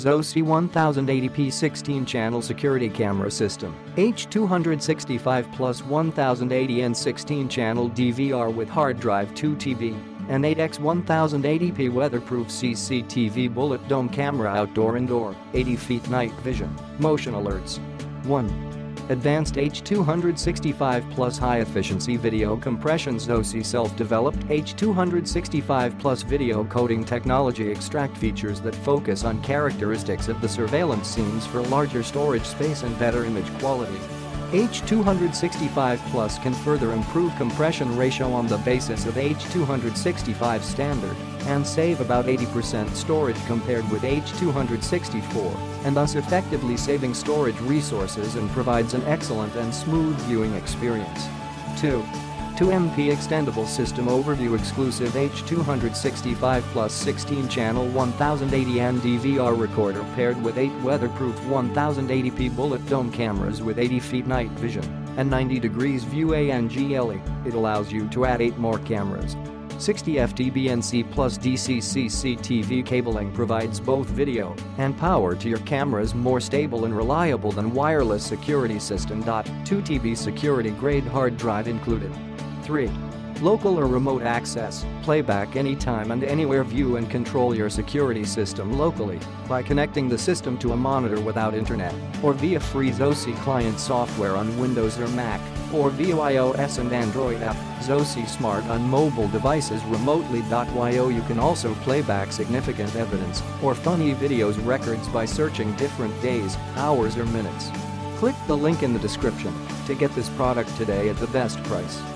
Zosi 1080p 16-channel security camera system. H265 plus 1080n 16-channel DVR with hard drive 2 TB. An 8x 1080p weatherproof CCTV bullet dome camera outdoor-indoor, 80 feet night vision, motion alerts. 1. Advanced H265 plus high-efficiency video compression. Zosi self-developed H265 plus video coding technology extract features that focus on characteristics of the surveillance scenes for larger storage space and better image quality. H265 Plus can further improve compression ratio on the basis of H265 standard and save about 80% storage compared with H264, and thus effectively saving storage resources and provides an excellent and smooth viewing experience. 2. 2MP extendable system overview exclusive H265 plus 16-channel 1080n DVR recorder paired with 8 weatherproof 1080p bullet dome cameras with 80 feet night vision and 90 degrees view angle. It allows you to add 8 more cameras. 60 FTBNC plus DC CCTV cabling provides both video and power to your cameras, more stable and reliable than wireless security system. 2 TB security grade hard drive included. 3. Local or remote access, playback anytime and anywhere. View and control your security system locally by connecting the system to a monitor without internet or via free Zosi client software on Windows or Mac or via iOS and Android app. Zosi Smart on mobile devices remotely. You can also play back significant evidence or funny videos records by searching different days, hours or minutes. Click the link in the description to get this product today at the best price.